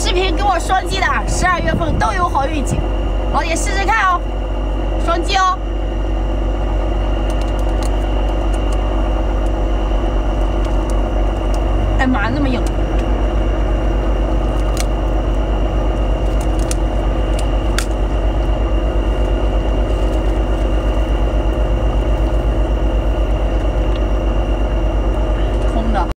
视频给我双击的，12月份都有好运气，老铁试试看哦，双击哦。哎妈，那么硬。